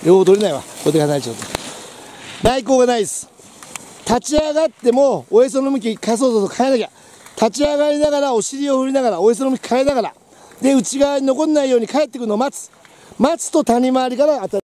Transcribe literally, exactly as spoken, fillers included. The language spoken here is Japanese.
両方取れないわ。これで離れちゃうと。内向がないです。立ち上がっても、おへその向き、そうそうそう、変えなきゃ。立ち上がりながら、お尻を振りながら、おへその向き変えながら。で、内側に残んないように帰ってくるのを待つ。待つと谷回りから当たる。